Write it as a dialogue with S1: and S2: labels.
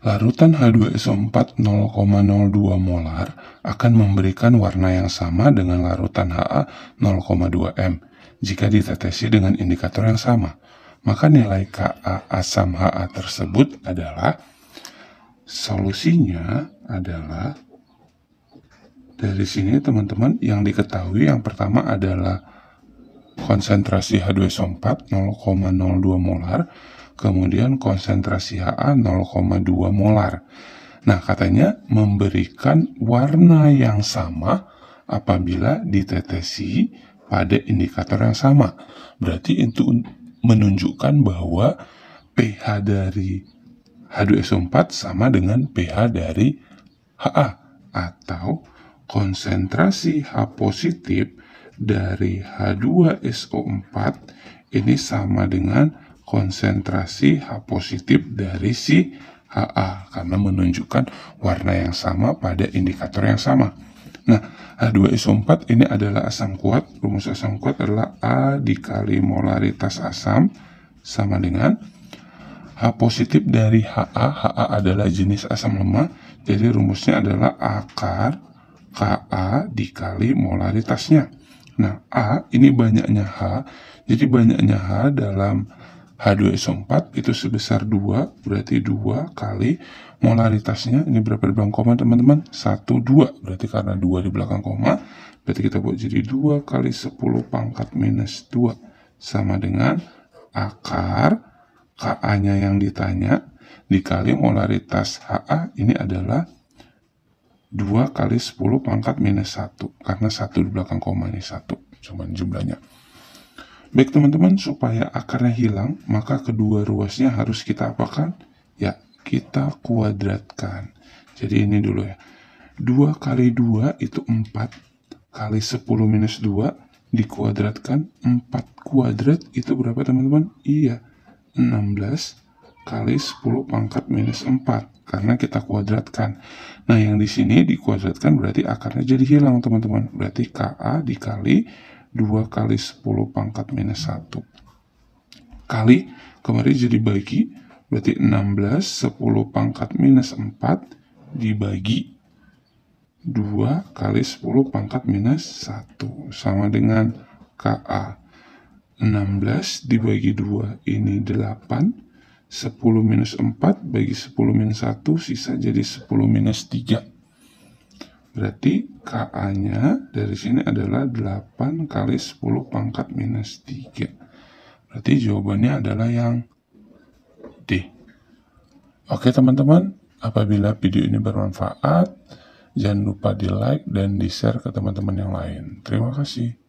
S1: Larutan H2SO4 0,02 molar akan memberikan warna yang sama dengan larutan Ha 0,2 m jika ditetesi dengan indikator yang sama. Maka nilai Ka asam Ha tersebut adalah, solusinya adalah, dari sini teman-teman yang diketahui yang pertama adalah konsentrasi H2SO4 0,02 molar, kemudian konsentrasi Ha 0,2 molar. Nah, katanya memberikan warna yang sama apabila ditetesi pada indikator yang sama. Berarti itu menunjukkan bahwa pH dari H2SO4 sama dengan pH dari Ha, atau konsentrasi H positif dari H2SO4 ini sama dengan konsentrasi H positif dari si Ha, karena menunjukkan warna yang sama pada indikator yang sama. Nah, H2SO4 ini adalah asam kuat. Rumus asam kuat adalah A dikali molaritas asam sama dengan H positif dari Ha. Ha adalah jenis asam lemah, jadi rumusnya adalah akar Ka dikali molaritasnya. Nah, A ini banyaknya H, jadi banyaknya H dalam H2SO4 itu sebesar 2, berarti 2 kali molaritasnya, ini berapa di belakang koma teman-teman? 1, 2, berarti karena 2 di belakang koma, berarti kita buat jadi 2 kali 10 pangkat minus 2, sama dengan akar Ka-nya yang ditanya, dikali molaritas Ha, ini adalah 2 kali 10 pangkat minus 1, karena 1 di belakang koma ini 1, cuman jumlahnya. Baik teman-teman, supaya akarnya hilang, maka kedua ruasnya harus kita apakan? Ya, kita kuadratkan. Jadi ini dulu ya. 2 kali 2 itu 4, kali 10 minus 2 dikuadratkan, 4 kuadrat itu berapa teman-teman? Iya, 16 kali 10 pangkat minus 4, karena kita kuadratkan. Nah, yang di sini dikuadratkan berarti akarnya jadi hilang teman-teman. Berarti Ka dikali 2 kali 10 pangkat minus 1 kali, kemarin jadi bagi, berarti 16 10 pangkat minus 4 dibagi 2 kali 10 pangkat minus 1 sama dengan Ka. 16 dibagi 2 ini 8, 10 minus 4 bagi 10 minus 1 sisa jadi 10 minus 3. Berarti Ka-nya dari sini adalah 8 kali 10 pangkat minus 3. Berarti jawabannya adalah yang D. Oke teman-teman, apabila video ini bermanfaat, jangan lupa di like dan di share ke teman-teman yang lain. Terima kasih.